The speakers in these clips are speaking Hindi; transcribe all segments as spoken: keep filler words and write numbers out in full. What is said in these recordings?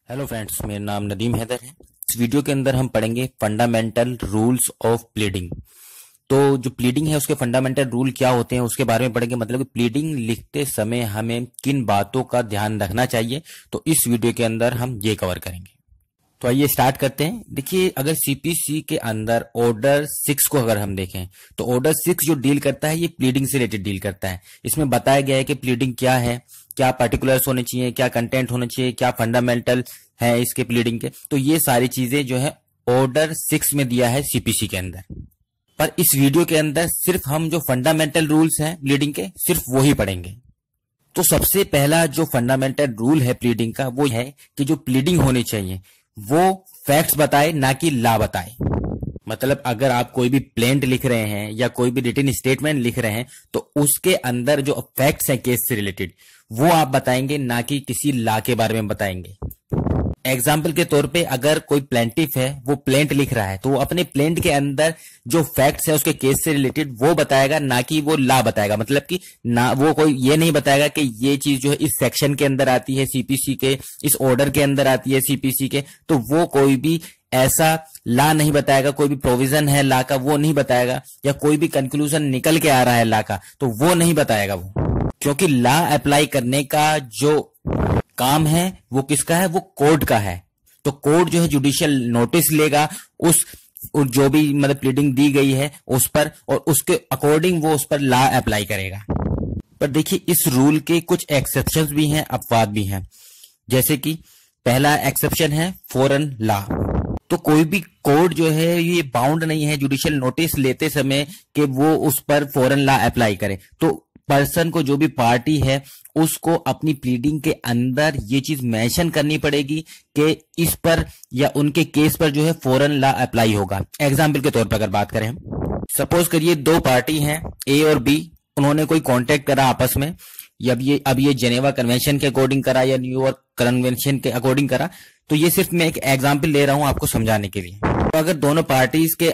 हेलो फ्रेंड्स, मेरा नाम नदीम हैदर है। इस वीडियो के अंदर हम पढ़ेंगे फंडामेंटल रूल्स ऑफ प्लीडिंग। तो जो प्लीडिंग है उसके फंडामेंटल रूल क्या होते हैं उसके बारे में पढ़ेंगे। मतलब कि प्लीडिंग लिखते समय हमें किन बातों का ध्यान रखना चाहिए, तो इस वीडियो के अंदर हम ये कवर करेंगे। तो आइए स्टार्ट करते हैं। देखिए, अगर सीपीसी के अंदर ऑर्डर सिक्स को अगर हम देखें तो ऑर्डर सिक्स जो डील करता है ये प्लीडिंग से रिलेटेड डील करता है। इसमें बताया गया है कि प्लीडिंग क्या है, क्या पर्टिकुलर्स होने चाहिए, क्या कंटेंट होने चाहिए, क्या फंडामेंटल है इसके प्लीडिंग के। तो ये सारी चीजें जो है ऑर्डर सिक्स में दिया है सीपीसी के अंदर। पर इस वीडियो के अंदर सिर्फ हम जो फंडामेंटल रूल्स हैं प्लीडिंग के सिर्फ वो ही पढ़ेंगे। तो सबसे पहला जो फंडामेंटल रूल है प्लीडिंग का वो है कि जो प्लीडिंग होनी चाहिए वो फैक्ट्स बताए, ना कि ला बताए। मतलब अगर आप कोई भी प्लेंट लिख रहे हैं या कोई भी रिटन स्टेटमेंट लिख रहे हैं तो उसके अंदर जो फैक्ट्स हैं केस से रिलेटेड वो आप बताएंगे, ना कि किसी ला के बारे में बताएंगे। एग्जाम्पल के तौर पे अगर कोई प्लेंटिफ है वो प्लेंट लिख रहा है तो वो अपने प्लेंट के अंदर जो फैक्ट्स है उसके केस से रिलेटेड वो बताएगा, ना कि वो ला बताएगा। मतलब कि ना वो कोई ये नहीं बताएगा कि ये चीज जो है इस सेक्शन के अंदर आती है सीपीसी के, इस ऑर्डर के अंदर आती है सीपीसी के, तो वो कोई भी ऐसा ला नहीं बताएगा। कोई भी प्रोविजन है ला का वो नहीं बताएगा, या कोई भी कंक्लूजन निकल के आ रहा है ला का तो वो नहीं बताएगा वो, क्योंकि ला अप्लाई करने का जो काम है वो किसका है, वो कोर्ट का है। तो कोर्ट जो है जुडिशियल नोटिस लेगा उस जो भी मतलब प्लीडिंग दी गई है उस पर, और उसके अकॉर्डिंग वो उस पर ला अप्लाई करेगा। पर देखिए, इस रूल के कुछ एक्सेप्शंस भी हैं, अपवाद भी हैं। जैसे कि पहला एक्सेप्शन है फॉरेन ला। तो कोई भी कोर्ट जो है ये बाउंड नहीं है जुडिशियल नोटिस लेते समय कि वो उस पर फॉरेन ला अप्लाई करे। तो पर्सन को, जो भी पार्टी है, उसको अपनी प्लीडिंग के अंदर ये चीज मेंशन करनी पड़ेगी कि इस पर या उनके केस पर जो है फॉरेन लॉ अप्लाई होगा। एग्जाम्पल के तौर पर अगर बात करें, सपोज करिए दो पार्टी हैं ए और बी, उन्होंने कोई कॉन्ट्रैक्ट करा आपस में। अब ये अब ये जेनेवा कन्वेंशन के अकॉर्डिंग करा या न्यूयॉर्क कन्वेंशन के अकॉर्डिंग करा, तो ये सिर्फ मैं एक एग्जाम्पल ले रहा हूं आपको समझाने के लिए। तो अगर दोनों पार्टीज के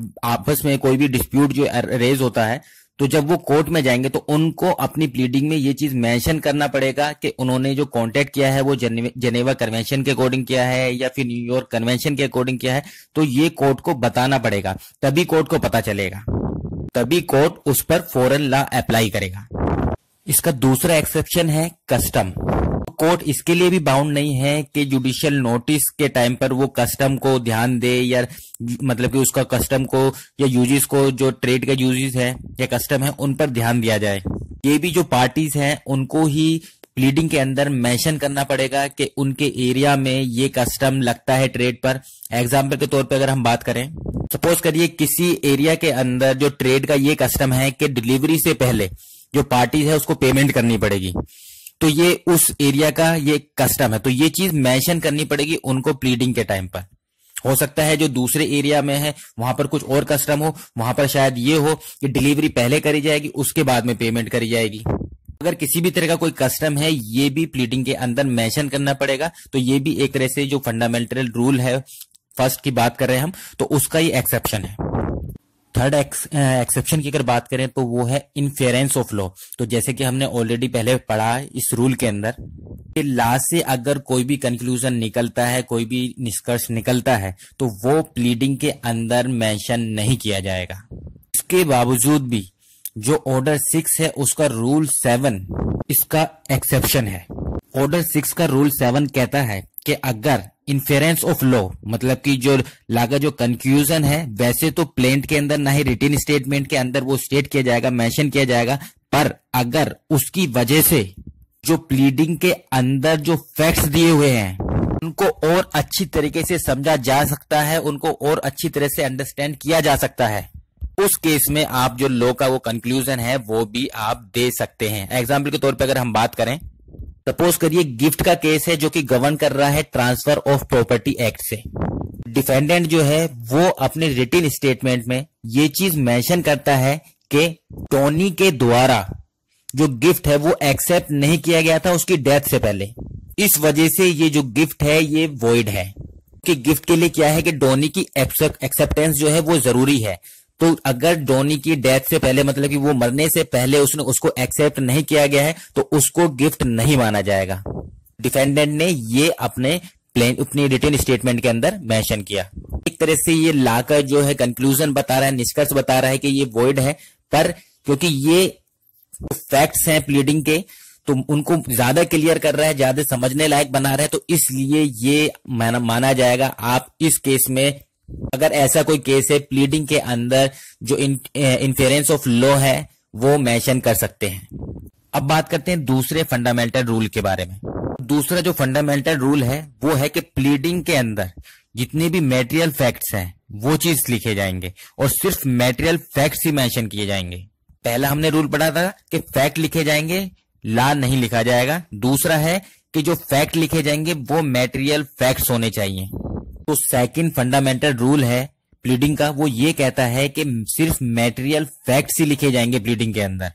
आपस में कोई भी डिस्प्यूट जो रेज होता है तो जब वो कोर्ट में जाएंगे तो उनको अपनी प्लीडिंग में ये चीज मेंशन करना पड़ेगा कि उन्होंने जो कॉन्टैक्ट किया है वो जेनेवा कन्वेंशन के अकॉर्डिंग किया है या फिर न्यूयॉर्क कन्वेंशन के अकॉर्डिंग किया है। तो ये कोर्ट को बताना पड़ेगा, तभी कोर्ट को पता चलेगा, तभी कोर्ट उस पर फॉरेन लॉ अप्लाई करेगा। इसका दूसरा एक्सेप्शन है कस्टम। कोर्ट इसके लिए भी बाउंड नहीं है कि जुडिशियल नोटिस के टाइम पर वो कस्टम को ध्यान दे, या मतलब कि उसका कस्टम को या यूजेस को, जो ट्रेड का यूजेस है या कस्टम है, उन पर ध्यान दिया जाए। ये भी जो पार्टीज हैं उनको ही प्लीडिंग के अंदर मेंशन करना पड़ेगा कि उनके एरिया में ये कस्टम लगता है ट्रेड पर। एग्जाम्पल के तौर पर अगर हम बात करें, सपोज करिए किसी एरिया के अंदर जो ट्रेड का ये कस्टम है कि डिलीवरी से पहले जो पार्टी है उसको पेमेंट करनी पड़ेगी, तो ये उस एरिया का ये कस्टम है। तो ये चीज मेंशन करनी पड़ेगी उनको प्लीडिंग के टाइम पर। हो सकता है जो दूसरे एरिया में है वहां पर कुछ और कस्टम हो, वहां पर शायद ये हो कि डिलीवरी पहले करी जाएगी उसके बाद में पेमेंट करी जाएगी। अगर किसी भी तरह का कोई कस्टम है ये भी प्लीडिंग के अंदर मेंशन करना पड़ेगा। तो ये भी एक तरह से जो फंडामेंटल रूल है फर्स्ट की बात कर रहे हैं हम, तो उसका ही एक्सेप्शन है। थर्ड एक्सेप्शन की अगर बात करें तो वो है इन्फेरेंस ऑफ लॉ। तो जैसे कि हमने ऑलरेडी पहले पढ़ा इस रूल के अंदर कि लॉ से अगर कोई भी कंक्लूजन निकलता है, कोई भी निष्कर्ष निकलता है, तो वो प्लीडिंग के अंदर मेंशन नहीं किया जाएगा। इसके बावजूद भी जो ऑर्डर सिक्स है उसका रूल सेवन इसका एक्सेप्शन है। ऑर्डर सिक्स का रूल सेवन कहता है कि अगर इन्फेरेंस ऑफ लॉ, मतलब कि जो लागा जो कंक्लूजन है, वैसे तो प्लेंट के अंदर ना ही रिटन स्टेटमेंट के अंदर वो स्टेट किया जाएगा, मेंशन किया जाएगा, पर अगर उसकी वजह से जो प्लीडिंग के अंदर जो फैक्ट्स दिए हुए हैं उनको और अच्छी तरीके से समझा जा सकता है, उनको और अच्छी तरह से अंडरस्टैंड किया जा सकता है, उस केस में आप जो लॉ का वो कंक्लूजन है वो भी आप दे सकते हैं। एग्जाम्पल के तौर पर अगर हम बात करें, सपोज करिए गिफ्ट का केस है जो कि गवर्न कर रहा है ट्रांसफर ऑफ प्रॉपर्टी एक्ट से। डिफेंडेंट जो है वो अपने रिटन स्टेटमेंट में ये चीज मेंशन करता है कि टोनी के द्वारा जो गिफ्ट है वो एक्सेप्ट नहीं किया गया था उसकी डेथ से पहले, इस वजह से ये जो गिफ्ट है ये वॉइड है। कि गिफ्ट के लिए क्या है कि डोनी की एक्सेप्टेंस जो है वो जरूरी है। तो अगर डोनी की डेथ से पहले, मतलब कि वो मरने से पहले उसने उसको एक्सेप्ट नहीं किया गया है, तो उसको गिफ्ट नहीं माना जाएगा। डिफेंडेंट ने ये अपने प्लेन अपनी रिटन स्टेटमेंट के अंदर मेंशन किया। एक तरह से ये ला का जो है कंक्लूजन बता रहा है, निष्कर्ष बता रहा है कि ये वॉइड है, पर क्योंकि ये फैक्ट्स हैं प्लीडिंग के तो उनको ज्यादा क्लियर कर रहा है, ज्यादा समझने लायक बना रहा है, तो इसलिए ये माना, माना जाएगा। आप इस केस में अगर ऐसा कोई केस है प्लीडिंग के अंदर जो इन्फेरेंस ऑफ लॉ है वो मेंशन कर सकते हैं। अब बात करते हैं दूसरे फंडामेंटल रूल के बारे में। दूसरा जो फंडामेंटल रूल है वो है कि प्लीडिंग के अंदर जितने भी मैटेरियल फैक्ट्स हैं वो चीज लिखे जाएंगे और सिर्फ मैटेरियल फैक्ट्स ही मेंशन किए जाएंगे। पहला हमने रूल पढ़ा था कि फैक्ट लिखे जाएंगे, ला नहीं लिखा जाएगा। दूसरा है कि जो फैक्ट लिखे जाएंगे वो मैटेरियल फैक्ट्स होने चाहिए। तो सेकंड फंडामेंटल रूल है प्लीडिंग का, वो ये कहता है कि सिर्फ मैटेरियल फैक्ट्स ही लिखे जाएंगे प्लीडिंग के अंदर।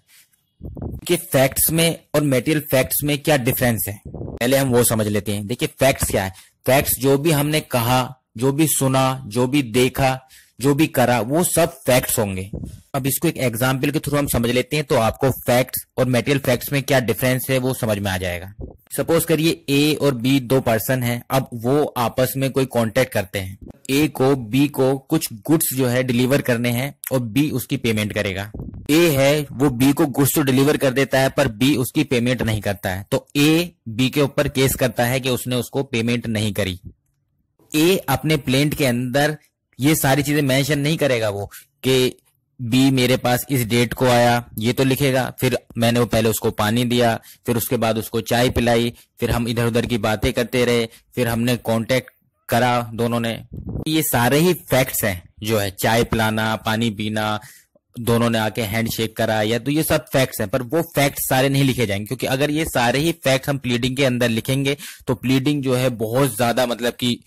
कि फैक्ट्स में और मैटेरियल फैक्ट्स में क्या डिफरेंस है, पहले हम वो समझ लेते हैं। देखिए फैक्ट्स क्या है, फैक्ट्स जो भी हमने कहा, जो भी सुना, जो भी देखा, जो भी करा, वो सब फैक्ट्स होंगे। अब इसको एक एग्जाम्पल के थ्रू हम समझ लेते हैं तो आपको फैक्ट्स और मैटेरियल फैक्ट्स में क्या डिफरेंस है वो समझ में आ जाएगा। सपोज करिए ए और बी दो पर्सन हैं, अब वो आपस में कोई कॉन्टेक्ट करते हैं। ए को बी को कुछ गुड्स जो है डिलीवर करने हैं और बी उसकी पेमेंट करेगा। ए है वो बी को गुड्स तो डिलीवर कर देता है पर बी उसकी पेमेंट नहीं करता है, तो ए बी के ऊपर केस करता है कि उसने उसको पेमेंट नहीं करी। ए अपने प्लेंट के अंदर ये सारी चीजें मेंशन नहीं करेगा वो कि बी मेरे पास इस डेट को आया, ये तो लिखेगा, फिर मैंने वो पहले उसको पानी दिया, फिर उसके बाद उसको चाय पिलाई, फिर हम इधर उधर की बातें करते रहे, फिर हमने कांटेक्ट करा दोनों ने। ये सारे ही फैक्ट्स हैं जो है, चाय पिलाना, पानी पीना, दोनों ने आके हैंड शेक करा, या तो ये सब फैक्ट्स हैं। पर वो फैक्ट्स सारे नहीं लिखे जाएंगे क्योंकि अगर ये सारे ही फैक्ट्स हम प्लीडिंग के अंदर लिखेंगे तो प्लीडिंग जो है बहुत ज्यादा मतलब कि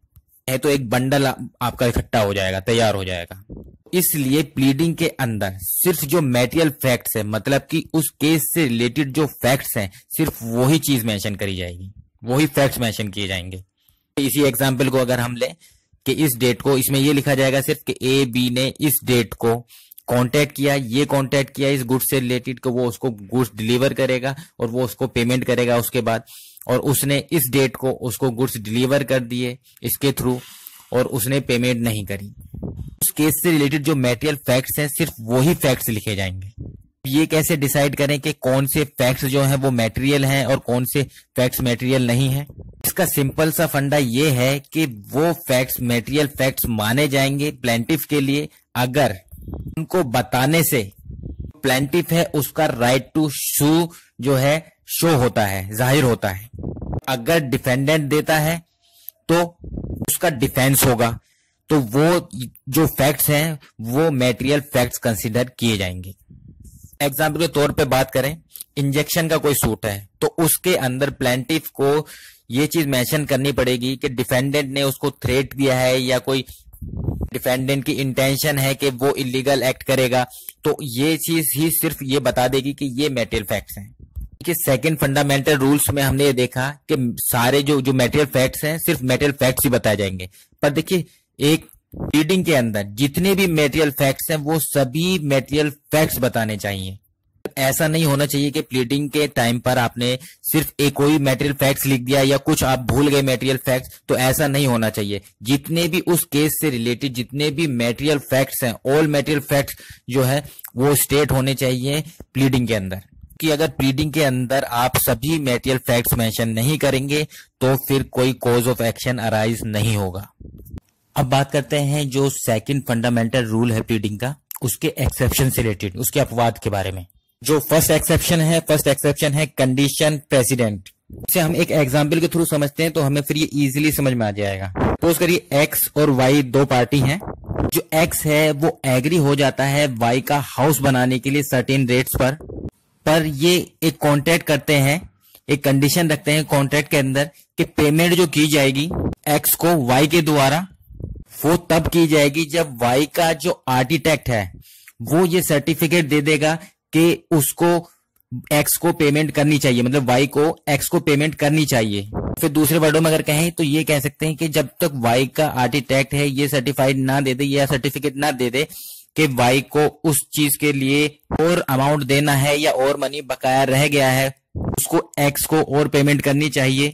है तो एक बंडल आपका इकट्ठा हो जाएगा, तैयार हो जाएगा। इसलिए प्लीडिंग के अंदर सिर्फ जो मैटेरियल फैक्ट्स है, मतलब कि उस केस से रिलेटेड जो फैक्ट्स हैं, सिर्फ वही चीज मेंशन करी जाएगी, वही फैक्ट्स मेंशन किए जाएंगे। इसी एग्जांपल को अगर हम लें कि इस डेट को, इसमें ये लिखा जाएगा सिर्फ कि ए बी ने इस डेट को कांटेक्ट किया, ये कांटेक्ट किया इस गुड्स से रिलेटेड को, वो उसको गुड्स डिलीवर करेगा और वो उसको पेमेंट करेगा उसके बाद, और उसने इस डेट को उसको गुड्स डिलीवर कर दिए इसके थ्रू और उसने पेमेंट नहीं करी। उस केस से रिलेटेड जो मैटेरियल फैक्ट्स हैं सिर्फ वही फैक्ट्स लिखे जाएंगे। ये कैसे डिसाइड करें कि कौन से फैक्ट्स जो हैं वो मैटेरियल हैं और कौन से फैक्ट्स मैटेरियल नहीं है? इसका सिंपल सा फंडा ये है कि वो फैक्ट्स मैटेरियल फैक्ट्स माने जाएंगे प्लेंटिफ के लिए अगर उनको बताने से प्लेंटिफ है उसका राइट टू सू जो है शो होता है, जाहिर होता है। अगर डिफेंडेंट देता है तो उसका डिफेंस होगा, तो वो जो फैक्ट्स हैं वो मैटेरियल फैक्ट्स कंसीडर किए जाएंगे। एग्जाम्पल के तौर पे बात करें, इंजेक्शन का कोई सूट है तो उसके अंदर प्लेंटिफ को ये चीज मेंशन करनी पड़ेगी कि डिफेंडेंट ने उसको थ्रेट दिया है या कोई डिफेंडेंट की इंटेंशन है कि वो इलीगल एक्ट करेगा, तो ये चीज ही सिर्फ ये बता देगी कि ये मैटेरियल फैक्ट्स हैं। कि सेकंड फंडामेंटल रूल्स में हमने ये देखा कि सारे जो जो मैटेरियल फैक्ट्स हैं सिर्फ मैटेरियल फैक्ट्स ही बताए जाएंगे, पर देखिए एक प्लीडिंग के अंदर जितने भी मैटेरियल फैक्ट्स हैं वो सभी मैटेरियल फैक्ट्स बताने चाहिए। ऐसा नहीं होना चाहिए कि प्लीडिंग के टाइम पर आपने सिर्फ एक कोई मैटेरियल फैक्ट्स लिख दिया या कुछ आप भूल गए मैटेरियल फैक्ट्स, तो ऐसा नहीं होना चाहिए। जितने भी उस केस से रिलेटेड जितने भी मैटेरियल फैक्ट्स हैं, ऑल मैटेरियल फैक्ट्स जो है वो स्टेट होने चाहिए प्लीडिंग के अंदर। कि अगर प्लीडिंग के अंदर आप सभी मैटेरियल फैक्ट्स मेंशन नहीं करेंगे तो फिर कोई कॉज ऑफ एक्शन अराइज नहीं होगा। अब बात करते हैं जो सेकंड फंडामेंटल रूल है प्लीडिंग का, उसके एक्सेप्शन से रिलेटेड, उसके अपवाद के बारे में। जो फर्स्ट एक्सेप्शन है फर्स्ट एक्सेप्शन है कंडीशन प्रेसिडेंट। इसे हम एक एग्जांपल के थ्रू समझते हैं तो हमें फिर ये इजीली समझ में आ जाएगा। सपोज करिए एक्स और वाई दो पार्टी हैं। जो एक्स है वो एग्री हो जाता है वाई का हाउस बनाने के लिए सर्टेन रेट्स पर पर ये एक कॉन्ट्रैक्ट करते हैं, एक कंडीशन रखते हैं कॉन्ट्रैक्ट के अंदर कि पेमेंट जो की जाएगी एक्स को वाई के द्वारा वो तब की जाएगी जब वाई का जो आर्किटेक्ट है वो ये सर्टिफिकेट दे देगा कि उसको एक्स को पेमेंट करनी चाहिए, मतलब वाई को एक्स को पेमेंट करनी चाहिए। फिर दूसरे वर्डों में अगर कहें तो ये कह सकते हैं कि जब तक वाई का आर्किटेक्ट है ये सर्टिफाइड ना दे दे या सर्टिफिकेट ना दे दे कि वाई को उस चीज के लिए और अमाउंट देना है या और मनी बकाया रह गया है, उसको एक्स को और पेमेंट करनी चाहिए,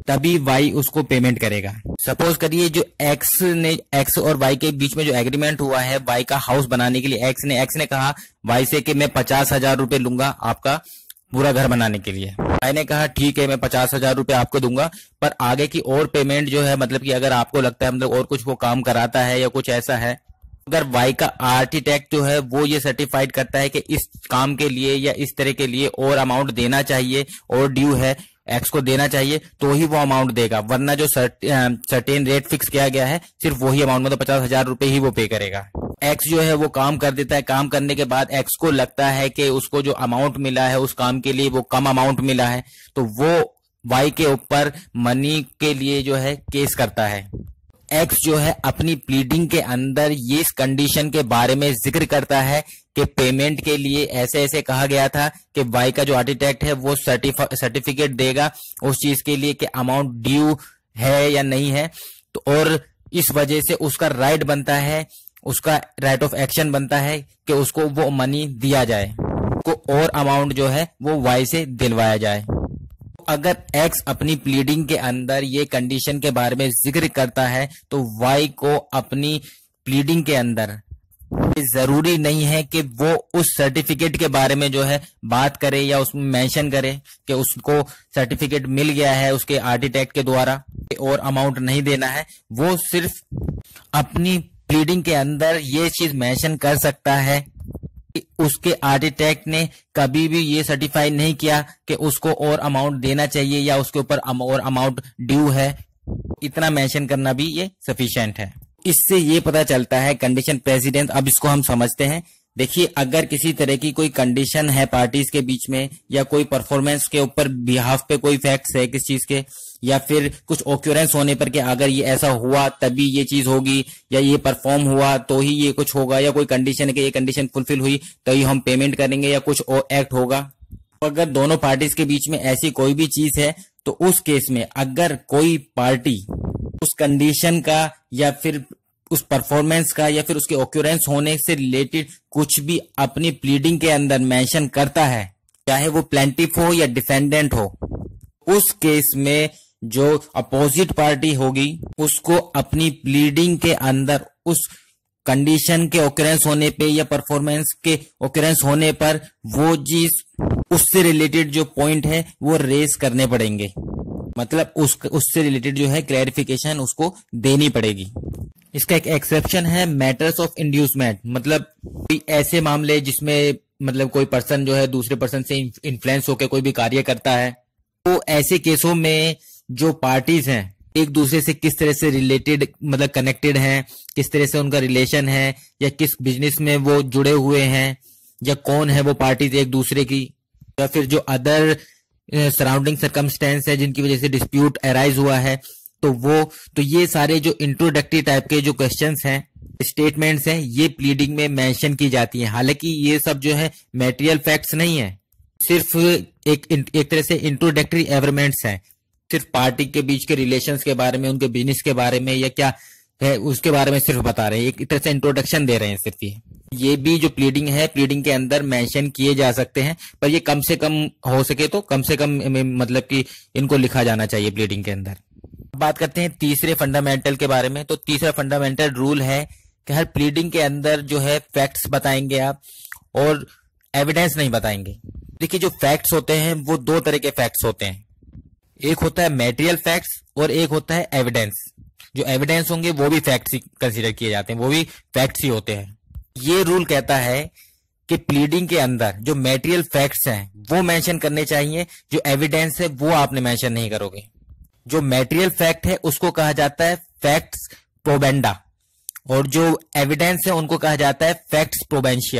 तभी वाई उसको पेमेंट करेगा। सपोज करिए जो एक्स ने एक्स और वाई के बीच में जो एग्रीमेंट हुआ है वाई का हाउस बनाने के लिए, एक्स ने एक्स ने कहा वाई से कि मैं पचास हजार रुपए लूंगा आपका पूरा घर बनाने के लिए। वाई ने कहा ठीक है मैं पचास हजार रुपए आपको दूंगा, पर आगे की और पेमेंट जो है मतलब कि अगर आपको लगता है मतलब और कुछ वो काम कराता है या कुछ ऐसा है, अगर वाई का आर्किटेक्ट जो है वो ये सर्टिफाइड करता है कि इस काम के लिए या इस तरह के लिए और अमाउंट देना चाहिए और ड्यू है एक्स को देना चाहिए, तो ही वो अमाउंट देगा, वरना जो सर्टेन रेट फिक्स किया गया है सिर्फ वही अमाउंट मतलब पचास हजार रुपए ही वो पे करेगा। एक्स जो है वो काम कर देता है, काम करने के बाद एक्स को लगता है कि उसको जो अमाउंट मिला है उस काम के लिए वो कम अमाउंट मिला है, तो वो वाई के ऊपर मनी के लिए जो है केस करता है। एक्स जो है अपनी प्लीडिंग के अंदर ये इस कंडीशन के बारे में जिक्र करता है कि पेमेंट के लिए ऐसे ऐसे कहा गया था कि वाई का जो आर्किटेक्ट है वो सर्टिफिकेट देगा उस चीज के लिए कि अमाउंट ड्यू है या नहीं है, तो और इस वजह से उसका राइट बनता है, उसका राइट ऑफ एक्शन बनता है कि उसको वो मनी दिया जाए, को और अमाउंट जो है वो वाई से दिलवाया जाए। अगर एक्स अपनी प्लीडिंग के अंदर ये कंडीशन के बारे में जिक्र करता है तो वाई को अपनी प्लीडिंग के अंदर जरूरी नहीं है कि वो उस सर्टिफिकेट के बारे में जो है बात करे या उसमें मेंशन करे कि उसको सर्टिफिकेट मिल गया है उसके आर्किटेक्ट के द्वारा और अमाउंट नहीं देना है। वो सिर्फ अपनी प्लीडिंग के अंदर ये चीज मेंशन कर सकता है कि उसके आर्किटेक्ट ने कभी भी ये सर्टिफाई नहीं किया कि उसको और अमाउंट देना चाहिए या उसके ऊपर और अमाउंट ड्यू है, इतना मेंशन करना भी ये सफिशिएंट है। इससे ये पता चलता है कंडीशन प्रेसिडेंस। अब इसको हम समझते हैं। देखिए अगर किसी तरह की कोई कंडीशन है पार्टीज के बीच में या कोई परफॉर्मेंस के ऊपर बिहाफ पे कोई फैक्ट्स है किस चीज के, या फिर कुछ ऑक्यूरेंस होने पर कि अगर ये ऐसा हुआ तभी ये चीज होगी या ये परफॉर्म हुआ तो ही ये कुछ होगा, या कोई कंडीशन है कि ये कंडीशन फुलफिल हुई तो ही हम पेमेंट करेंगे या कुछ और एक्ट होगा। अगर दोनों पार्टीज के बीच में ऐसी कोई भी चीज है तो उस केस में अगर कोई पार्टी उस कंडीशन का या फिर उस परफॉर्मेंस का या फिर उसके ऑक्यूरेंस होने से रिलेटेड कुछ भी अपनी प्लीडिंग के अंदर मेंशन करता है, चाहे वो प्लेंटिफ हो या डिफेंडेंट हो, उस केस में जो अपोजिट पार्टी होगी उसको अपनी प्लीडिंग के अंदर उस कंडीशन के ऑक्यूरेंस होने पे या परफॉर्मेंस के ऑक्यूरेंस होने पर वो चीज उससे रिलेटेड जो पॉइंट है वो रेज करने पड़ेंगे, मतलब उस उससे रिलेटेड जो है क्लैरिफिकेशन उसको देनी पड़ेगी। इसका एक एक्सेप्शन है मैटर्स ऑफ इंड्यूसमेंट, मतलब कोई ऐसे मामले जिसमें मतलब कोई पर्सन जो है दूसरे पर्सन से इन्फ्लुएंस होकर कोई भी कार्य करता है, तो ऐसे केसों में जो पार्टीज हैं एक दूसरे से किस तरह से रिलेटेड मतलब कनेक्टेड हैं, किस तरह से उनका रिलेशन है या किस बिजनेस में वो जुड़े हुए हैं या कौन है वो पार्टीज एक दूसरे की, या फिर जो अदर सराउंडिंग सर्कमस्टेंस है जिनकी वजह से डिस्प्यूट अराइज हुआ है, तो वो तो ये सारे जो इंट्रोडक्टरी टाइप के जो क्वेश्चंस हैं स्टेटमेंट्स हैं ये प्लीडिंग में मेंशन की जाती हैं। हालांकि ये सब जो है मटेरियल फैक्ट्स नहीं है, सिर्फ एक एक तरह से इंट्रोडक्टरी एवरमेंट्स हैं, सिर्फ पार्टी के बीच के रिलेशंस के बारे में, उनके बिजनेस के बारे में या क्या है उसके बारे में सिर्फ बता रहे हैं, एक तरह से इंट्रोडक्शन दे रहे हैं सिर्फ। ये ये भी जो प्लीडिंग है प्लीडिंग के अंदर मेंशन किए जा सकते हैं, पर ये कम से कम हो सके तो कम से कम मतलब कि इनको लिखा जाना चाहिए प्लीडिंग के अंदर। बात करते हैं तीसरे फंडामेंटल के बारे में। तो तीसरा फंडामेंटल रूल है कि हर प्लीडिंग के अंदर जो है फैक्ट्स बताएंगे आप और एविडेंस नहीं बताएंगे। देखिए जो फैक्ट्स होते हैं वो दो तरह के फैक्ट्स होते हैं, एक होता है मटेरियल फैक्ट्स और एक होता है एविडेंस। जो एविडेंस होंगे वो भी फैक्ट्स ही कंसीडर किए जाते हैं, वो भी फैक्ट्स ही होते हैं। ये रूल कहता है कि प्लीडिंग के अंदर जो मटेरियल फैक्ट्स हैं वो मेंशन करने चाहिए, जो एविडेंस है वो आपने मेंशन नहीं करोगे। जो मटेरियल फैक्ट है उसको कहा जाता है फैक्ट्स प्रोबेंडा और जो एविडेंस है उनको कहा जाता है फैक्ट्स प्रोबेंशिया।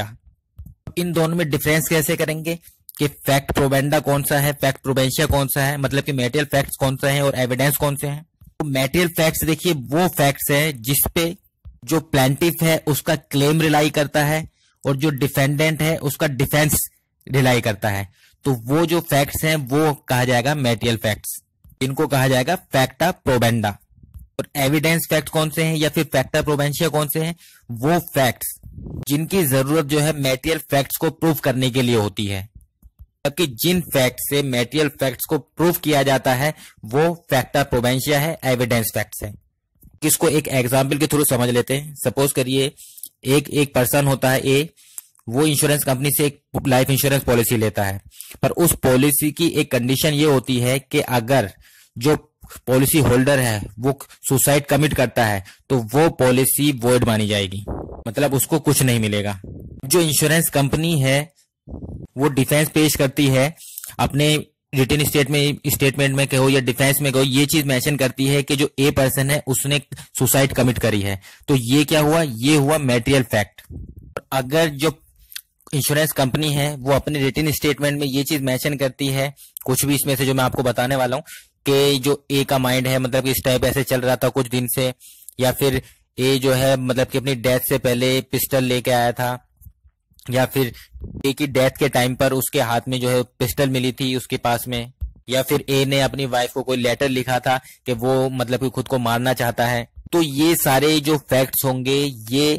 इन दोनों में डिफरेंस कैसे करेंगे कि फैक्ट प्रोबेंडा कौन सा है, फैक्ट प्रोबेंशिया कौन सा है, मतलब कि मटेरियल फैक्ट्स कौन सा है और एविडेंस कौन से हैं। तो मटेरियल फैक्ट्स देखिए वो फैक्ट्स हैं जिसपे जो प्लेंटिफ है उसका क्लेम रिलाई करता है और जो डिफेंडेंट है उसका डिफेंस रिलाई करता है। तो वो जो फैक्ट्स हैं वो कहा जाएगा मटेरियल फैक्ट्स, इनको कहा जाएगा फैक्टा प्रोबेंडा। और एविडेंस फैक्ट कौन से हैं या फिर फैक्टा प्रोबेंशिया कौन से हैं, वो फैक्ट्स जिनकी जरूरत जो है मटेरियल फैक्ट्स को प्रूव करने के लिए होती है। जबकि जिन फैक्ट से मेटेरियल फैक्ट्स को प्रूव किया जाता है वो फैक्टा प्रोवेंशिया है, एविडेंस फैक्ट्स है। इसको एक एग्जाम्पल के थ्रू समझ लेते हैं। सपोज करिए एक एक पर्सन होता है ए, वो इंश्योरेंस कंपनी से एक लाइफ इंश्योरेंस पॉलिसी लेता है, पर उस पॉलिसी की एक कंडीशन ये होती है कि अगर जो पॉलिसी होल्डर है वो सुसाइड कमिट करता है तो वो पॉलिसी वॉइड मानी जाएगी, मतलब उसको कुछ नहीं मिलेगा। जो इंश्योरेंस कंपनी है वो डिफेंस पेश करती है अपने रिटन स्टेट में स्टेटमेंट में कहो या डिफेंस में कहो, ये चीज मेंशन करती है कि जो ए पर्सन है उसने सुसाइड कमिट करी है, तो ये क्या हुआ, ये हुआ मेटेरियल फैक्ट। अगर जो इंश्योरेंस कंपनी है वो अपने रिटन स्टेटमेंट में ये चीज मेंशन करती है, कुछ भी इसमें से जो मैं आपको बताने वाला हूं, कि जो ए का माइंड है मतलब इस टाइप ऐसे चल रहा था कुछ दिन से, या फिर ए जो है मतलब कि अपनी डेथ से पहले पिस्टल लेके आया था, या फिर ए की डेथ के टाइम पर उसके हाथ में जो है पिस्टल मिली थी उसके पास में, या फिर ए ने अपनी वाइफ को कोई लेटर लिखा था कि वो मतलब कि खुद को मारना चाहता है, तो ये सारे जो फैक्ट्स होंगे ये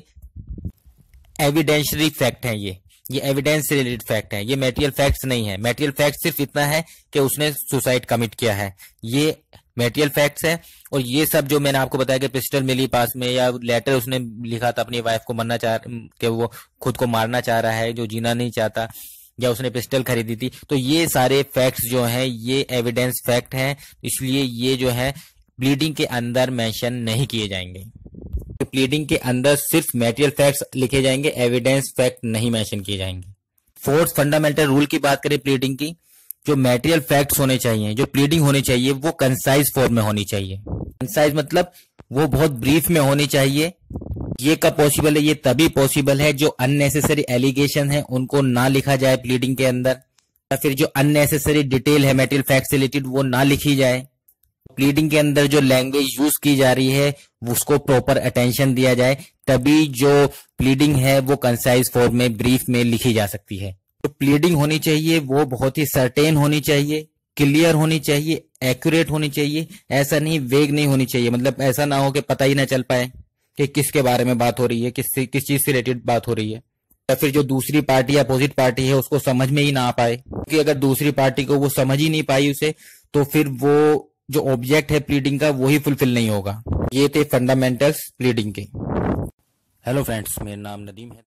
एविडेंशियरी फैक्ट हैं। ये ये एविडेंस से रिलेटेड फैक्ट है, ये मेटेरियल फैक्ट्स नहीं है। मेटेरियल फैक्ट सिर्फ इतना है कि उसने सुसाइड कमिट किया है, ये मेटेरियल फैक्ट्स है। और ये सब जो मैंने आपको बताया कि पिस्टल मिली पास में, या लेटर उसने लिखा था अपनी वाइफ को मरना चाह कि वो खुद को मारना चाह रहा है, जो जीना नहीं चाहता, या उसने पिस्टल खरीदी थी, तो ये सारे फैक्ट्स जो हैं ये एविडेंस फैक्ट हैं, इसलिए ये जो है प्लीडिंग के अंदर मेंशन नहीं किए जाएंगे। तो प्लीडिंग के अंदर सिर्फ मेटेरियल फैक्ट्स लिखे जाएंगे, एविडेंस फैक्ट नहीं मेंशन किए जाएंगे। फोर्थ फंडामेंटल रूल की बात करें प्लीडिंग की, जो मेटेरियल फैक्ट्स होने चाहिए, जो प्लीडिंग होनी चाहिए वो कंसाइज फॉर्म में होनी चाहिए। कंसाइज मतलब वो बहुत ब्रीफ में होनी चाहिए। ये कब पॉसिबल है, ये तभी पॉसिबल है जो अननेसेसरी एलिगेशन है उनको ना लिखा जाए प्लीडिंग के अंदर, या फिर जो अननेसेसरी डिटेल है मेटेरियल फैक्ट से रिलेटेड वो ना लिखी जाए। प्लीडिंग के अंदर जो लैंग्वेज यूज की जा रही है उसको प्रॉपर अटेंशन दिया जाए, तभी जो प्लीडिंग है वो कंसाइज फॉर्म में ब्रीफ में लिखी जा सकती है। तो प्लीडिंग होनी चाहिए वो बहुत ही सर्टेन होनी चाहिए, क्लियर होनी चाहिए, एक्यूरेट होनी चाहिए, ऐसा नहीं वेग नहीं होनी चाहिए, मतलब ऐसा ना हो कि पता ही ना चल पाए कि किसके बारे में बात हो रही है, किस किस चीज से रिलेटेड बात हो रही है, या फिर जो दूसरी पार्टी या अपोजिट पार्टी है उसको समझ में ही ना आ पाए, क्योंकि अगर दूसरी पार्टी को वो समझ ही नहीं पाई उसे, तो फिर वो जो ऑब्जेक्ट है प्लीडिंग का वही फुलफिल नहीं होगा। ये थे फंडामेंटल्स प्लीडिंग के। हेलो फ्रेंड्स, मेरा नाम नदीम है।